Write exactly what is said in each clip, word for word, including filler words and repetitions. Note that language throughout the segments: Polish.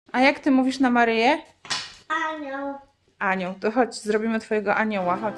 A jak ty mówisz na Maryję? Anioł. Anioł, to chodź, zrobimy twojego anioła, chodź.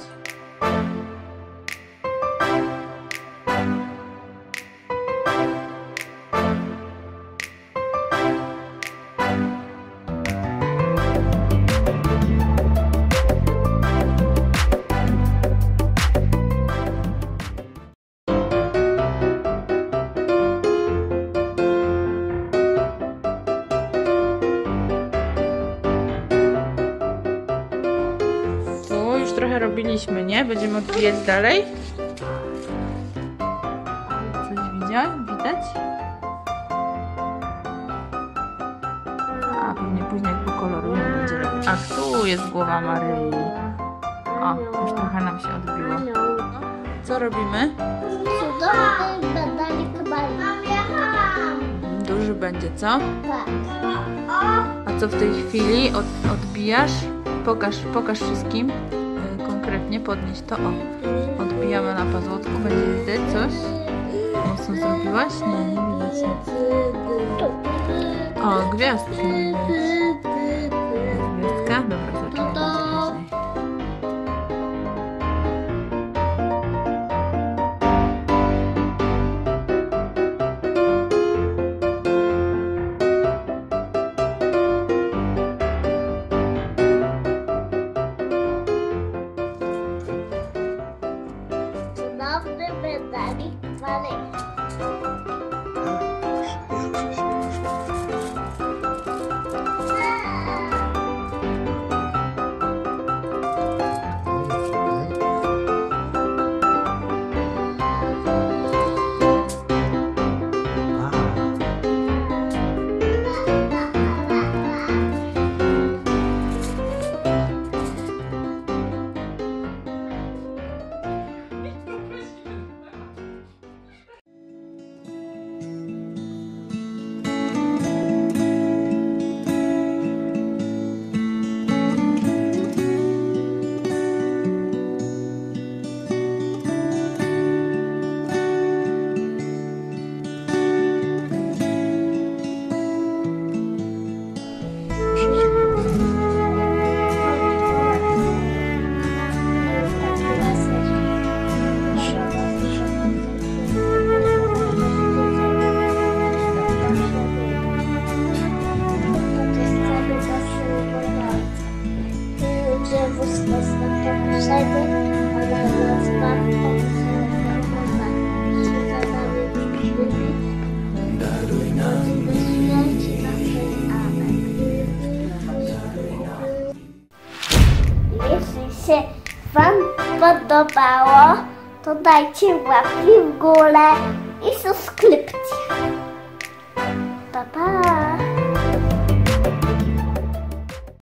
Trochę robiliśmy, nie? Będziemy odbijać dalej. Coś widziałeś? Widać? A pewnie później jak pokolorujemy będzie lepiej. Ach, tu jest głowa Maryi. O, już trochę nam się odbiło. Co robimy? Cudowny medalik Marii. Duży będzie, co? Tak. A co w tej chwili od, odbijasz? Pokaż, pokaż wszystkim. Konkretnie podnieść to, o, odbijamy na pazłotku, będzie widać coś? Mocno zrobiłaś? Nie, nie widać nic. O, gwiazdki widać. Gwiazdka? Dobra, zobaczymy, będzie później. Cudowny medalik Maryi. Jeśli się Wam podobało, to dajcie łapki w górę i subskrypcję. Pa, pa!